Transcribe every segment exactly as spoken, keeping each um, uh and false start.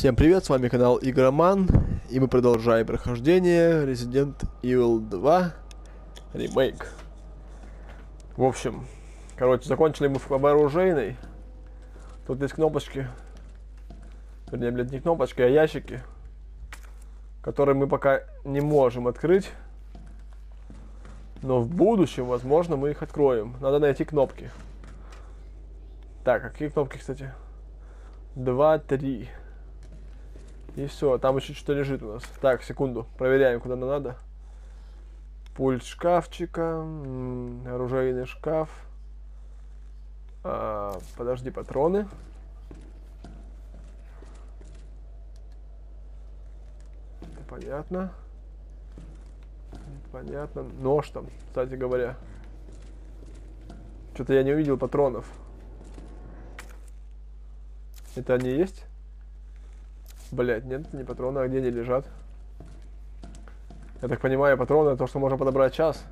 Всем привет, с вами канал Игроман, и мы продолжаем прохождение Resident Evil два ремейк. В общем, короче, закончили мы в вооружейной. Тут есть кнопочки, вернее, блядь, не кнопочки, а ящики, которые мы пока не можем открыть. Но в будущем, возможно, мы их откроем. Надо найти кнопки. Так, какие кнопки, кстати? Два, три. И все, там еще что-то лежит у нас. Так, секунду, проверяем, куда нам надо. Пульт шкафчика, оружейный шкаф. А, подожди, патроны. Это понятно. Понятно. Нож там, кстати говоря. Что-то я не увидел патронов. Это они есть? Блять, нет, не патроны, а где они лежат? Я так понимаю, патроны это то, что можно подобрать час.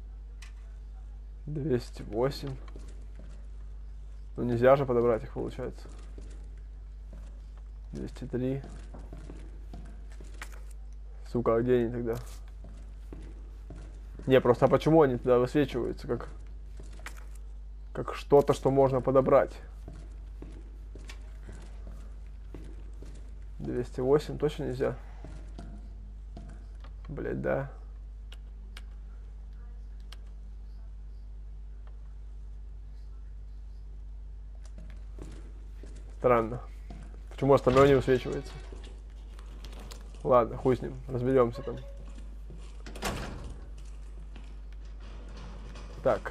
двести восемь. Ну нельзя же подобрать их, получается. двести три. Сука, а где они тогда? Не, просто а почему они тогда высвечиваются? Как, как что-то, что можно подобрать. двести восемь точно нельзя. Блять, да. Странно. Почему остальное не высвечивается? Ладно, хуй с ним, разберемся там. Так.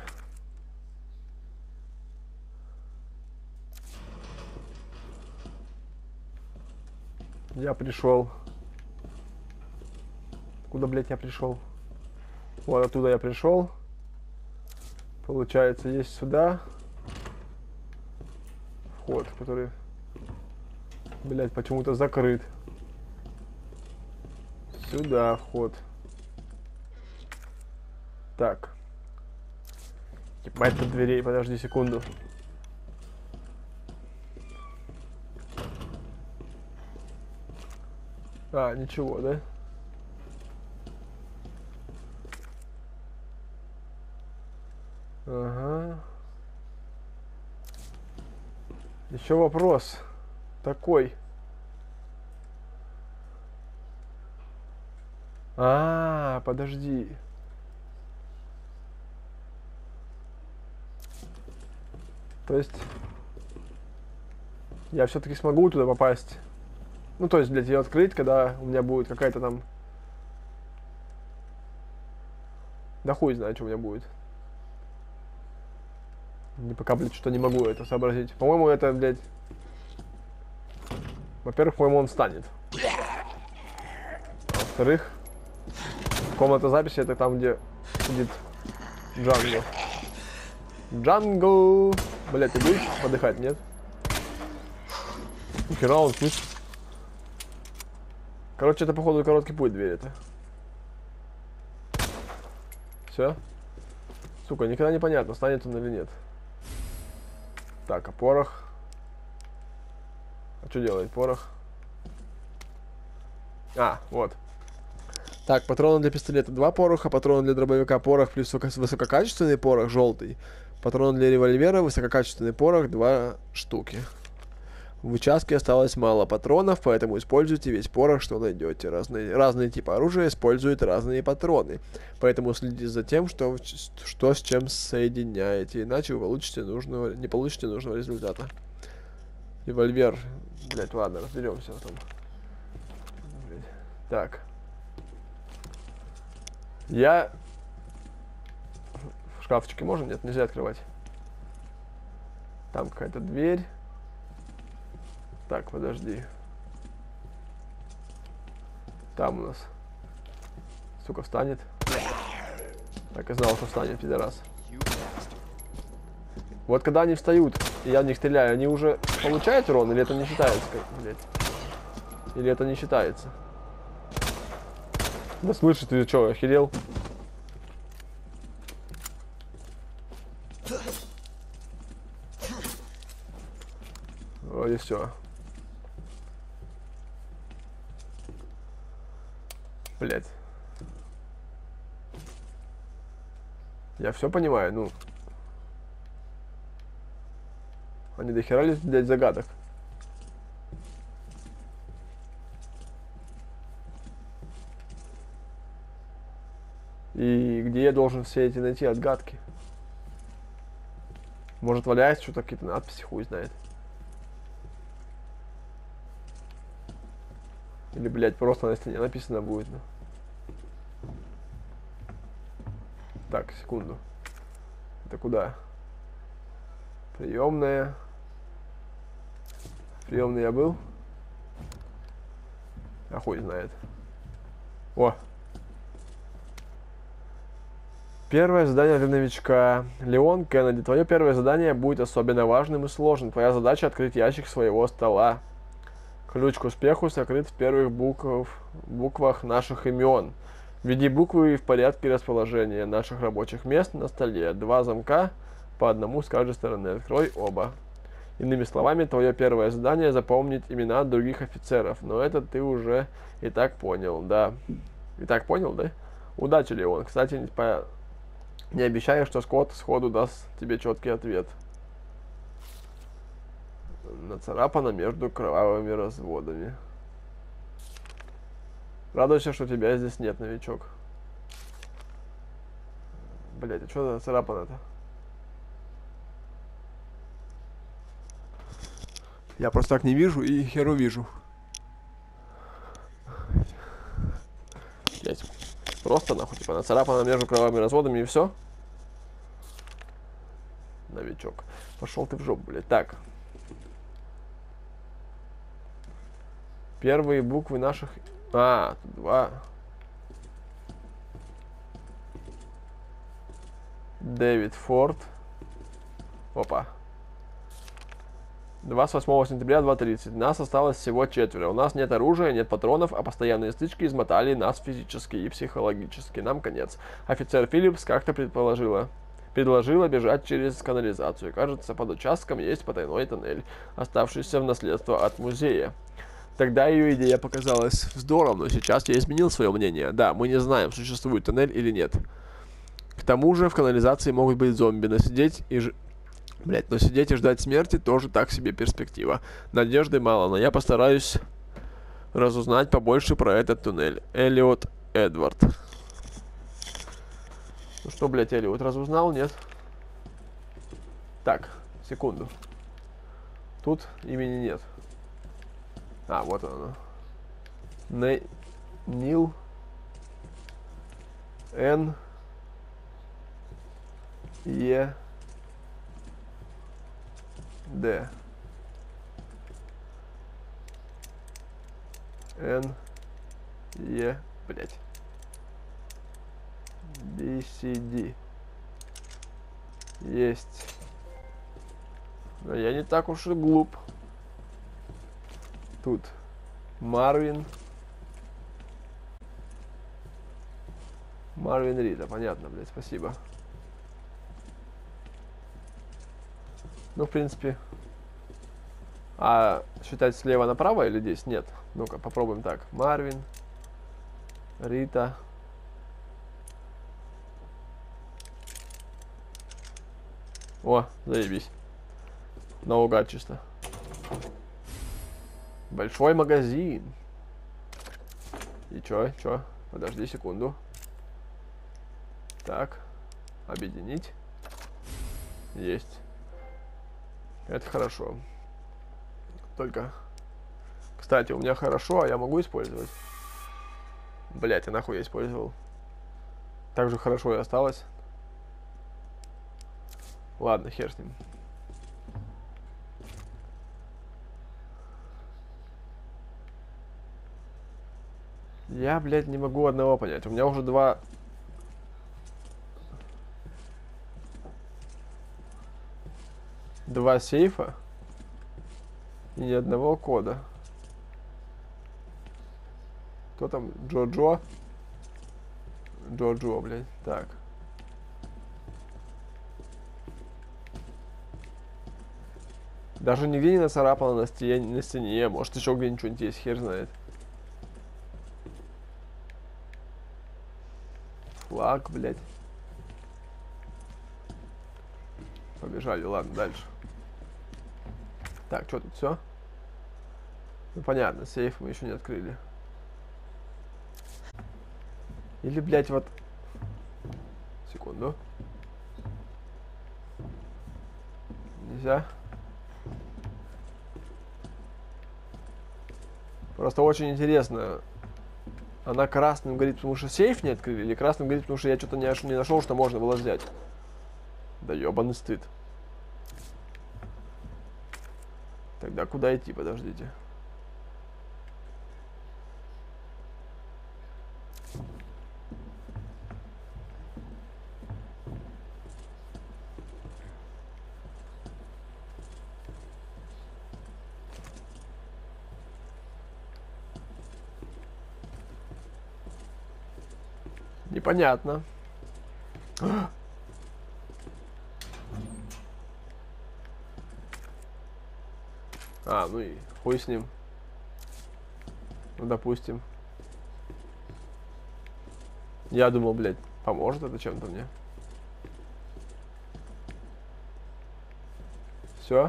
Я пришел. Куда, блядь, я пришел? Вот оттуда я пришел. Получается, есть сюда вход, который, блядь, почему-то закрыт. Сюда вход. Так. Ебать тут дверей, подожди секунду. А, ничего, да? Ага. Еще вопрос такой. А, подожди. То есть я все-таки смогу туда попасть? Ну, то есть, блядь, ее открыть, когда у меня будет какая-то там... Да хуй знает, что у меня будет. Не пока, блядь, что не могу это сообразить. По-моему, это, блядь... Во-первых, по-моему, он встанет. А во-вторых, комната записи — это там, где сидит Джанго. Джанго! Блядь, ты будешь подыхать, нет? Ну, хера он спит. Короче, это, походу, короткий путь дверь это. Все? Сука, никогда не понятно, станет он или нет. Так, а порох? А что делает порох? А, вот. Так, патроны для пистолета два пороха, патроны для дробовика порох плюс высококачественный порох желтый. Патроны для револьвера высококачественный порох два штуки. В участке осталось мало патронов, поэтому используйте весь порох, что найдете. Разные, разные типы оружия используют разные патроны. Поэтому следите за тем, что, что с чем соединяете, иначе вы получите нужного, не получите нужного результата. Револьвер. Блять, ладно, разберемся в том. Так. Я... В шкафчике можно? Нет, нельзя открывать. Там какая-то дверь. Так, подожди. Там у нас. Сука, встанет. Так и знал, что встанет, пидорас. Вот когда они встают, и я в них стреляю, они уже получают урон, или это не считается? Блядь? Или это не считается? Да слышишь, ты что, охерел? Вот и все. Блять. Я все понимаю, ну. Они дохера ли, блядь, загадок? И где я должен все эти найти отгадки? Может, валяется что-то, какие-то надписи, хуй знает. Или, блядь, просто на стене написано будет. Ну. Так, секунду. Это куда? Приемная. Приемный я был? А хуй знает. О! Первое задание для новичка. Леон Кеннеди, твое первое задание будет особенно важным и сложным. Твоя задача — открыть ящик своего стола. Ключ к успеху сокрыт в первых букв, буквах наших имен. Введи буквы в порядке расположения наших рабочих мест на столе. Два замка по одному с каждой стороны. Открой оба. Иными словами, твое первое задание — запомнить имена других офицеров. Но это ты уже и так понял, да. И так понял, да? Удачи, Леон. Кстати, по... не обещаю, что Скотт сходу даст тебе четкий ответ. Нацарапано между кровавыми разводами. Радуйся, что тебя здесь нет, новичок. Блять, а что нацарапано-то? Я просто так не вижу и херу вижу. Блять. Просто нахуй, типа, нацарапано между кровавыми разводами и все. Новичок. Пошел ты в жопу, блядь. Так. Первые буквы наших... А, тут два. Дэвид Форд. Опа. двадцать восьмого сентября, два тридцать. Нас осталось всего четверо. У нас нет оружия, нет патронов, а постоянные стычки измотали нас физически и психологически. Нам конец. Офицер Филлипс как-то предположила... предложила бежать через канализацию. Кажется, под участком есть потайной тоннель, оставшийся в наследство от музея. Тогда ее идея показалась вздором, но сейчас я изменил свое мнение. Да, мы не знаем, существует тоннель или нет. К тому же в канализации могут быть зомби, но сидеть и ж... Блять, но сидеть и ждать смерти тоже так себе перспектива. Надежды мало, но я постараюсь разузнать побольше про этот туннель. Эллиот Эдвард. Ну что, блять, Эллиот разузнал, нет? Так, секунду. Тут имени нет. А, вот оно. Не... Нил. Н. Е. Д. Н. Е. Блять. Би Си Ди. Есть. Но я не так уж и глуп. Тут Марвин. Марвин Рида, понятно, блядь, спасибо. Ну, в принципе. А считать слева направо или здесь? Нет. Ну-ка, попробуем так. Марвин. Рита. О, заебись. Наугад чисто. Большой магазин. И чё, чё? Подожди секунду. Так. Объединить. Есть. Это хорошо. Только... Кстати, у меня хорошо, а я могу использовать? Блять, а нахуй я использовал? Так же хорошо и осталось. Ладно, хер с ним. Я, блядь, не могу одного понять. У меня уже два... Два сейфа. И ни одного кода. Кто там? Джо-Джо? Джо-Джо, блядь. Так. Даже нигде не нацарапано на стене, на стене. Может, еще где-нибудь что-нибудь есть, хер знает. флаг, блядь. Побежали, ладно, дальше. Так, что тут все? Ну понятно, сейф мы еще не открыли. Или, блядь, вот... Секунду. Нельзя. Просто очень интересно. Она красным говорит, потому что сейф не открыли, или красным говорит, потому что я что-то не, не нашел, что можно было взять. Да ебаный стыд. Тогда куда идти, подождите. Непонятно. А, ну и хуй с ним. Ну, допустим. Я думал, блядь, поможет это чем-то мне. Все.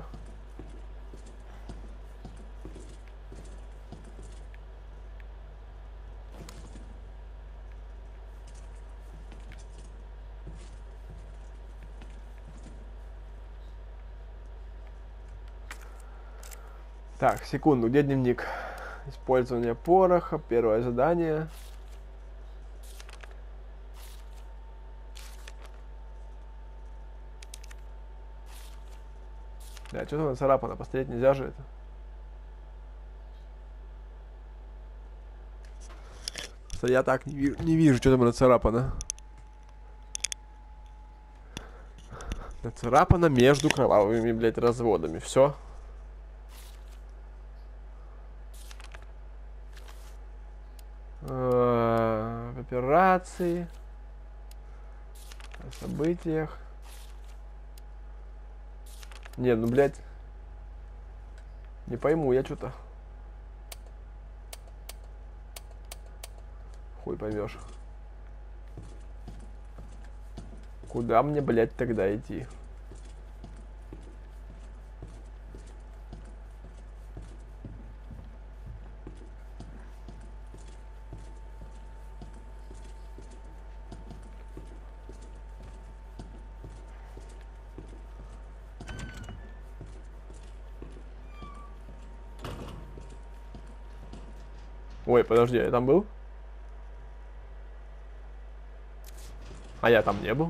Так, секунду, где дневник? Использование пороха, первое задание. Да, что-то нацарапано, посмотреть нельзя же это. Я так не вижу, не вижу, что там нацарапано. Нацарапано между кровавыми, блядь, разводами. Все. В операции. О событиях. Не, ну, блядь. Не пойму, я что-то. Хуй поймешь. Куда мне, блядь, тогда идти? Ой, подожди, я там был? А я там не был.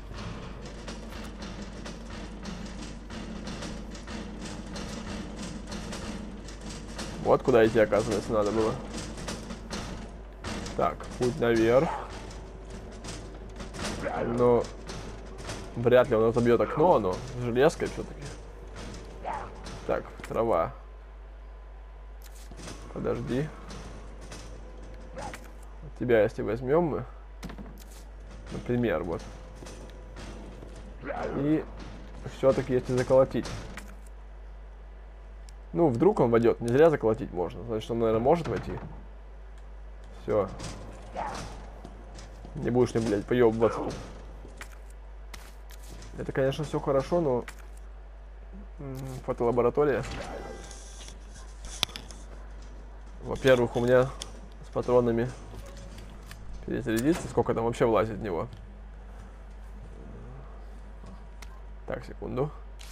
Вот куда идти, оказывается, надо было. Так, путь наверх. Но вряд ли он отобьет окно, оно железкой все-таки. Так, трава. Подожди. Тебя, если возьмем мы, например, вот. И все-таки, если заколотить. Ну, вдруг он войдет. Не зря заколотить можно. Значит, он, наверное, может войти. Все. Не будешь мне, блядь, поебываться. Это, конечно, все хорошо, но... Фотолаборатория. Во-первых, у меня с патронами перезарядиться. Сколько там вообще влазит в него? Так, секунду.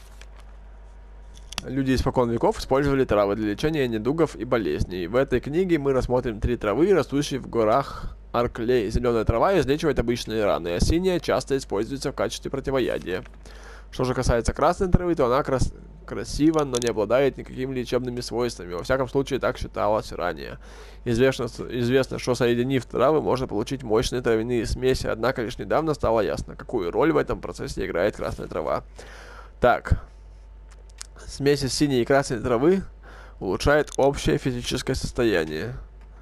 Люди испокон веков использовали травы для лечения недугов и болезней. В этой книге мы рассмотрим три травы, растущие в горах Арклей. Зеленая трава излечивает обычные раны, а синяя часто используется в качестве противоядия. Что же касается красной травы, то она крас красива, но не обладает никакими лечебными свойствами. Во всяком случае, так считалось ранее. Известно, известно, что соединив травы, можно получить мощные травяные смеси, однако лишь недавно стало ясно, какую роль в этом процессе играет красная трава. Так. Смесь из синей и красной травы улучшает общее физическое состояние.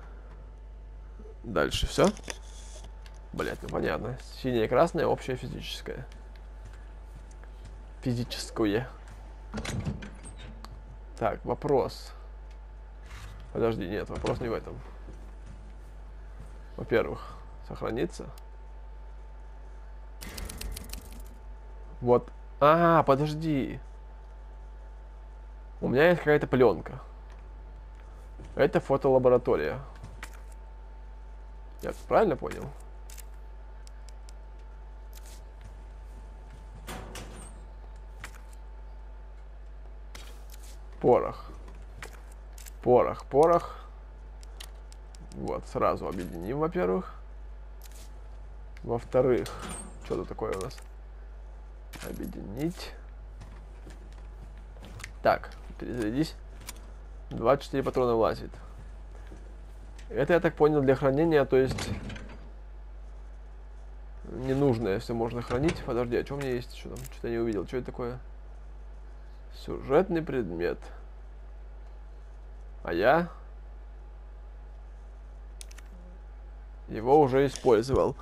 Дальше все. Блять, ну понятно. Синяя и красная, общее физическое. Физическое. Так, вопрос. Подожди, нет, вопрос не в этом. Во-первых, сохраниться. Вот. А, подожди. У меня есть какая-то пленка. Это фотолаборатория. Я правильно понял? Порох. Порох, порох. Вот, сразу объединим, во-первых. Во-вторых, что тут такое у нас? Объединить. Так, перезарядись. двадцать четыре патрона влазит. Это, я так понял, для хранения, то есть ненужное все можно хранить. Подожди, а что у меня есть? Что там? Что-то не увидел. Что это такое? Сюжетный предмет. А я его уже использовал.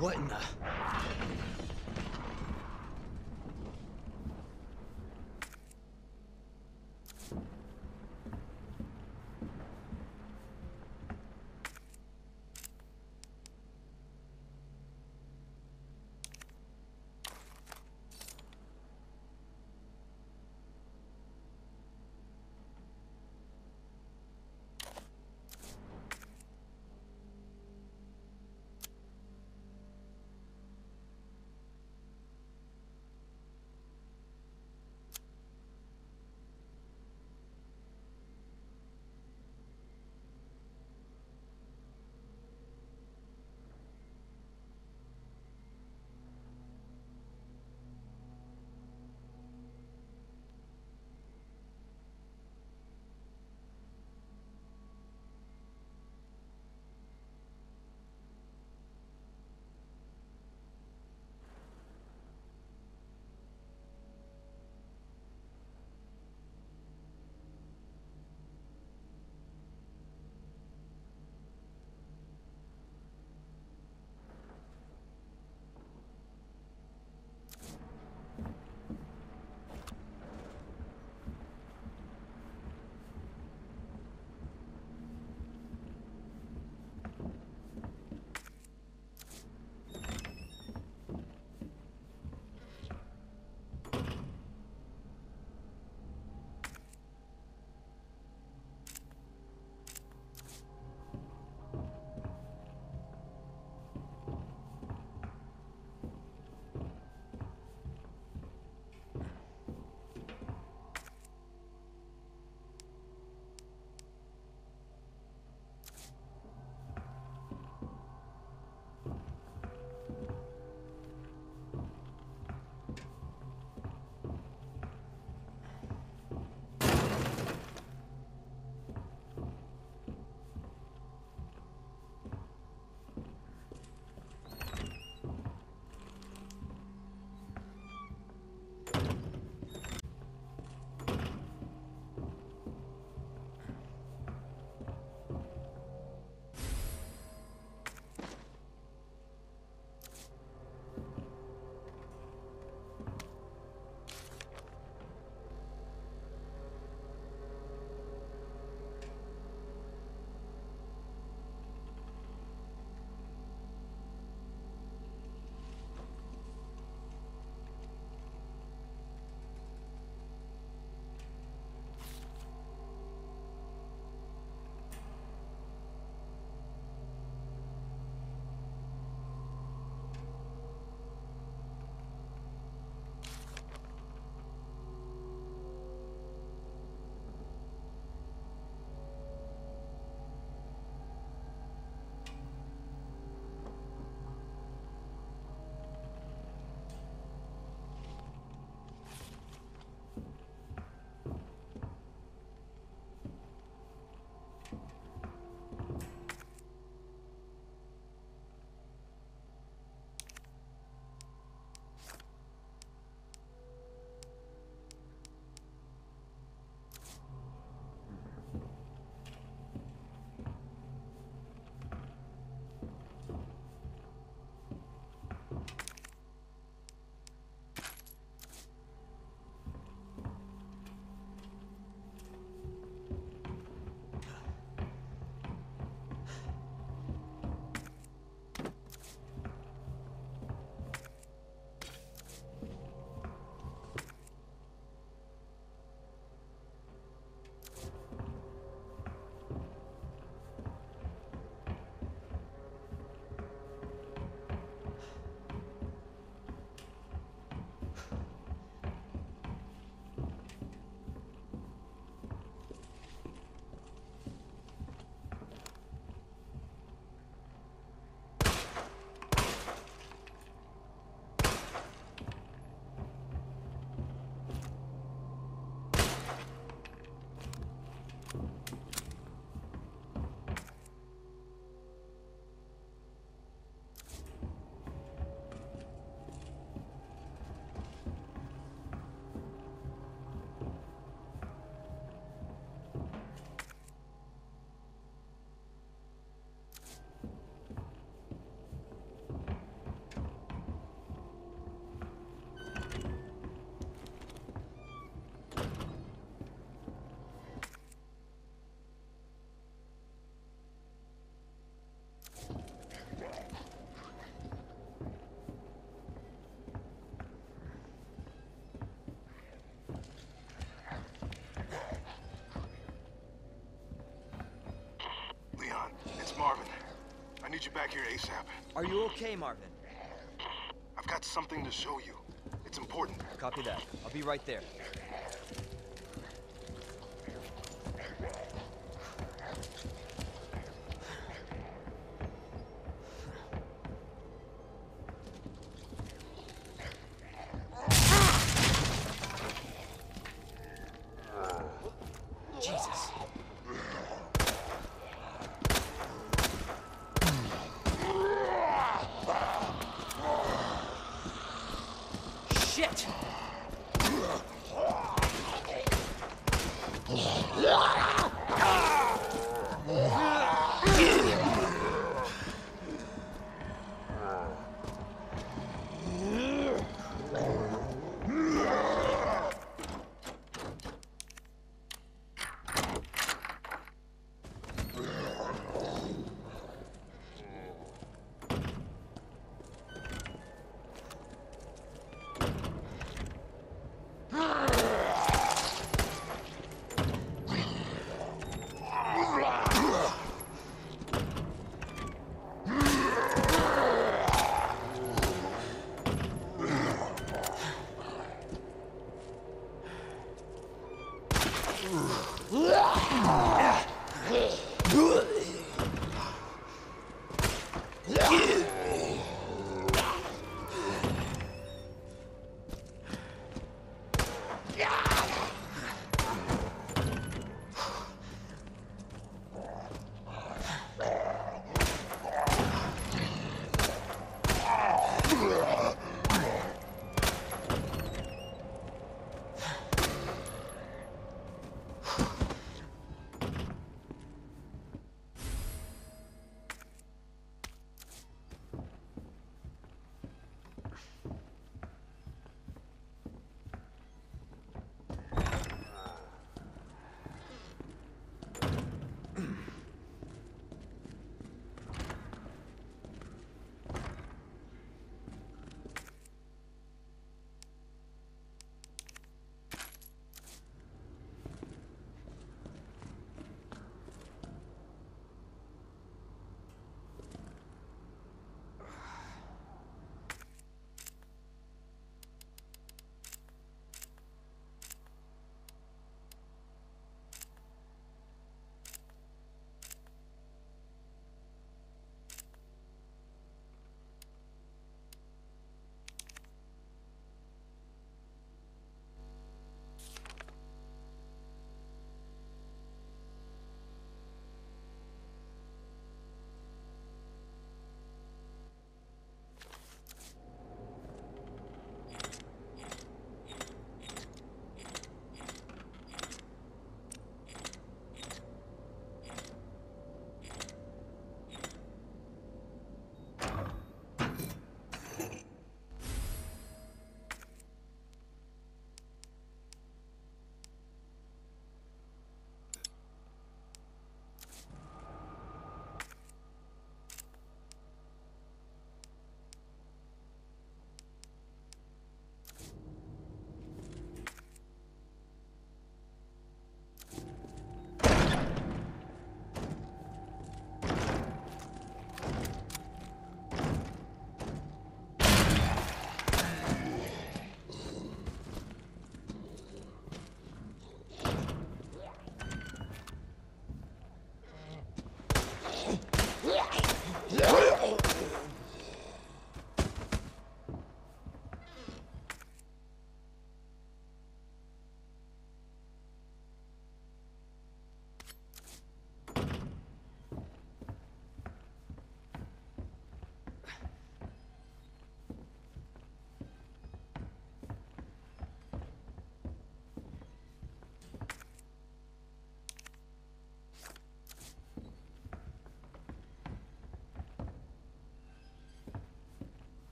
What in the... back here ASAP. Are you okay, Marvin? I've got something to show you. It's important. Copy that. I'll be right there. Jesus. Shit!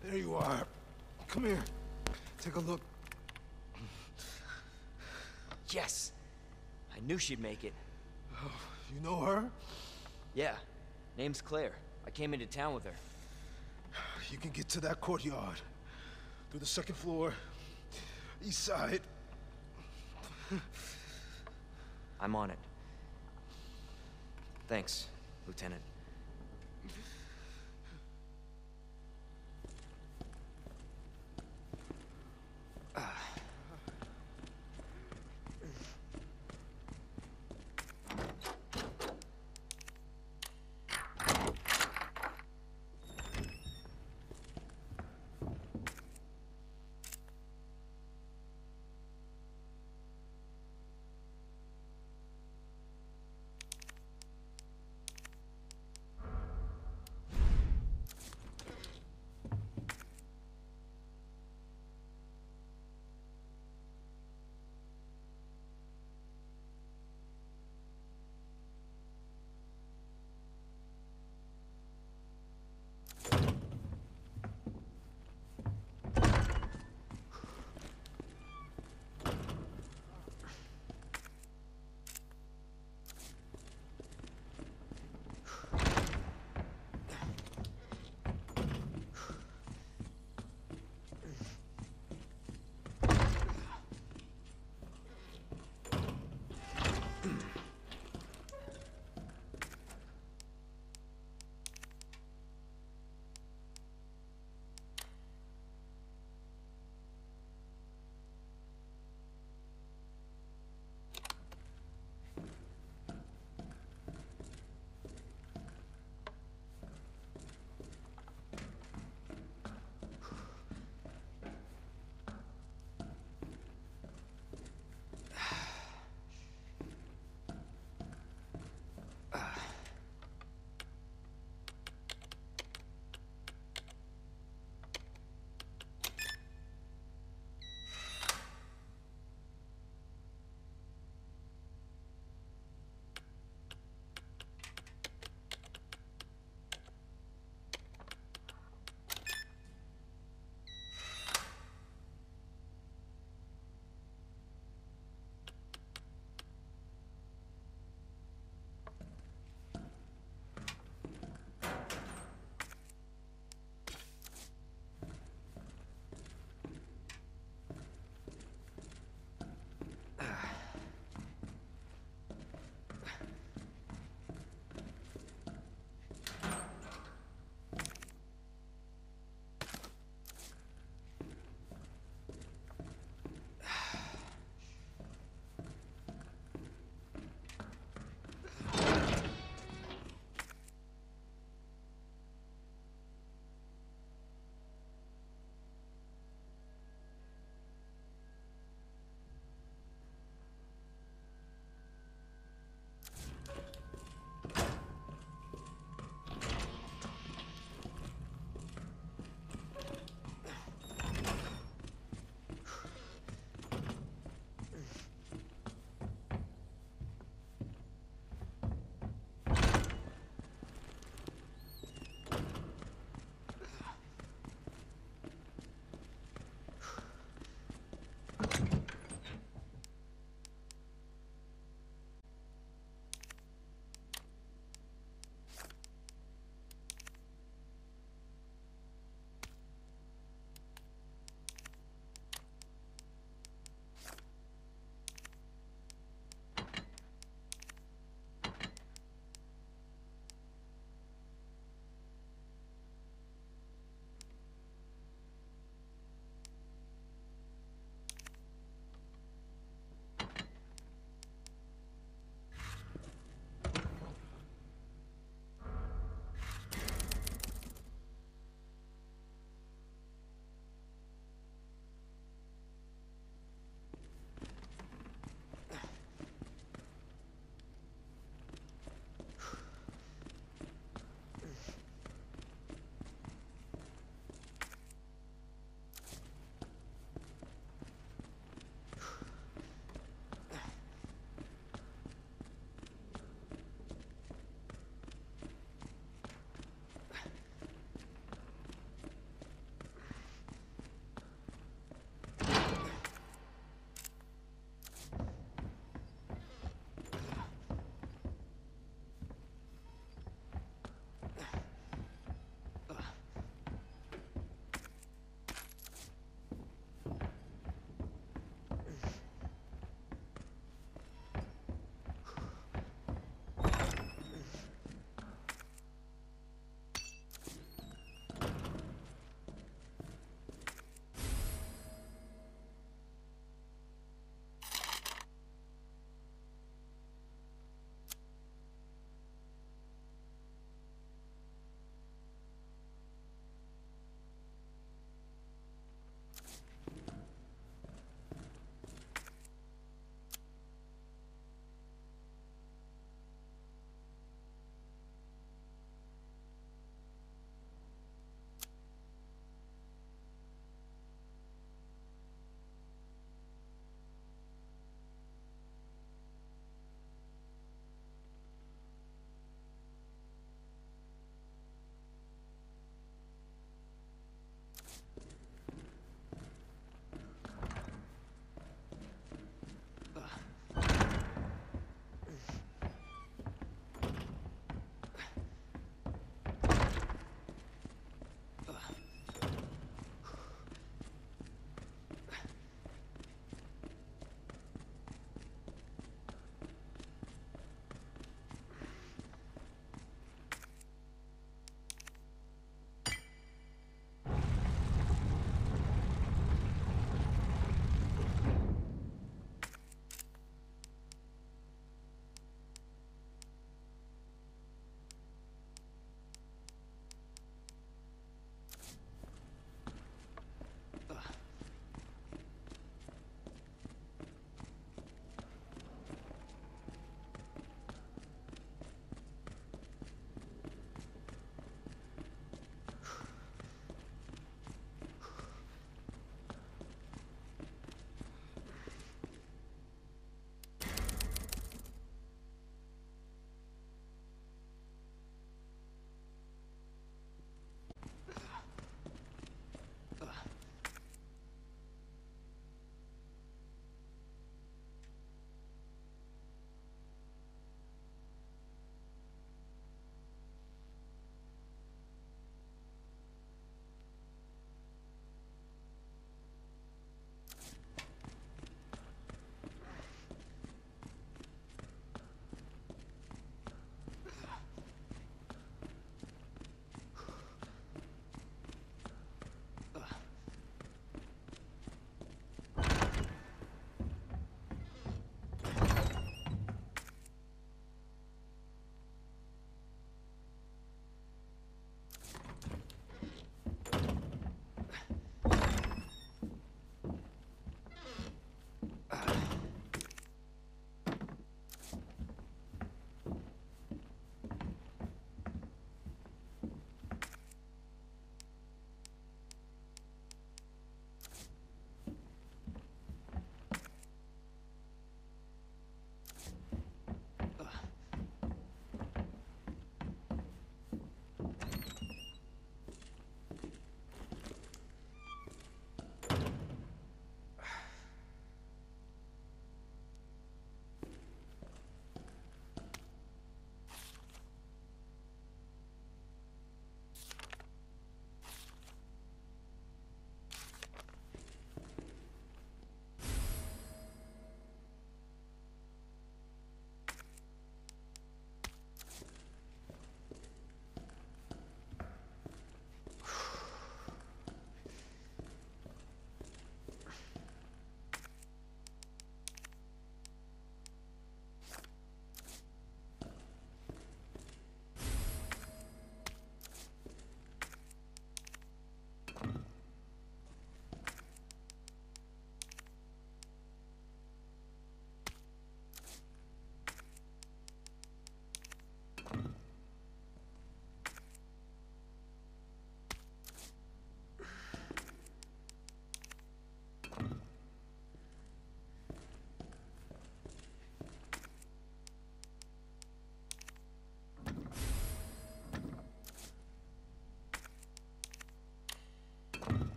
There you are. Come here. Take a look. Yes. I knew she'd make it. You know her? Yeah. Name's Claire. I came into town with her. You can get to that courtyard. Through the second floor. East side. I'm on it. Thanks, Lieutenant.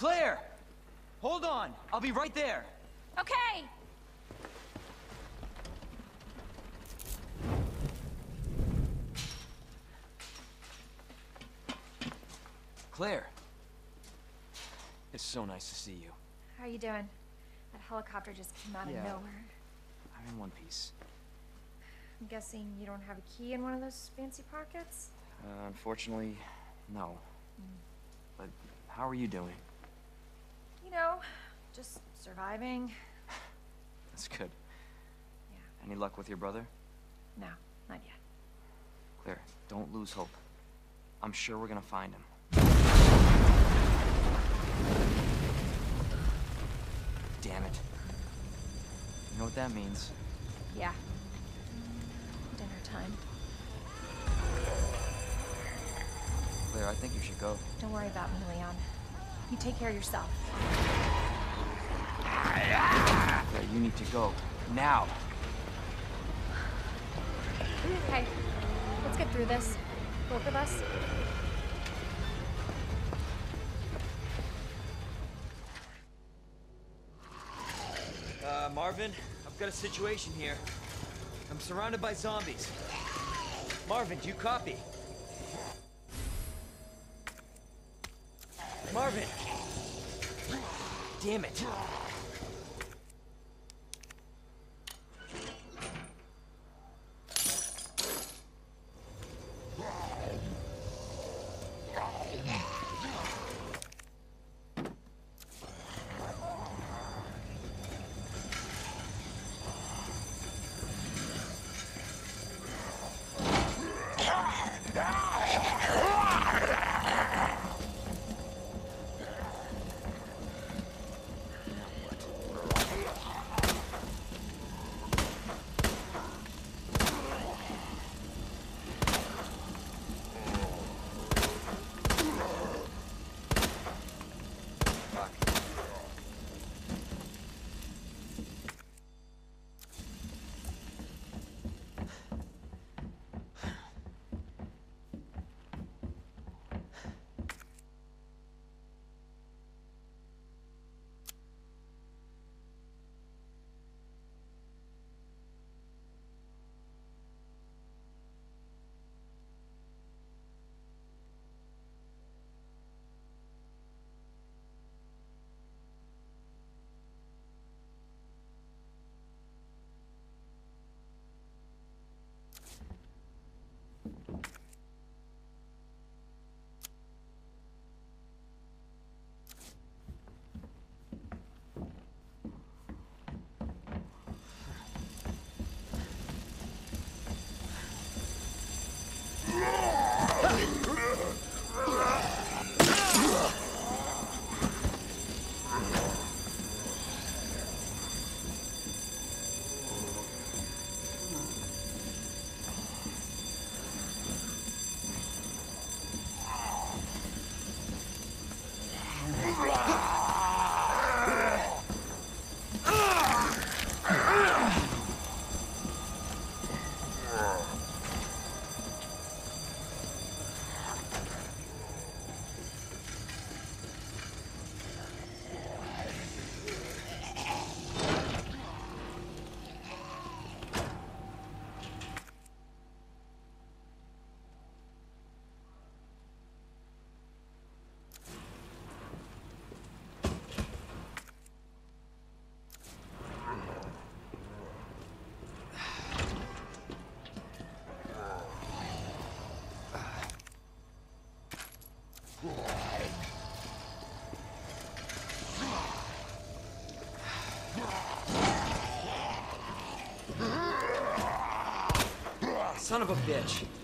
Claire! Hold on! I'll be right there! Okay. Claire! It's so nice to see you. How are you doing? That helicopter just came out Yeah. of nowhere. I'm in one piece. I'm guessing you don't have a key in one of those fancy pockets? Uh, unfortunately, no. But how are you doing? You know, just surviving. That's good. Yeah. Any luck with your brother? No, not yet. Claire, don't lose hope. I'm sure we're gonna find him. Damn it. You know what that means? Yeah. Dinner time. Claire, I think you should go. Don't worry about me, Leon. You take care of yourself. Claire, you need to go. Now! Okay. Let's get through this. Both of us. Uh, Marvin, I've got a situation here. I'm surrounded by zombies. Marvin, do you copy? Marvin! Damn it! Son of a bitch.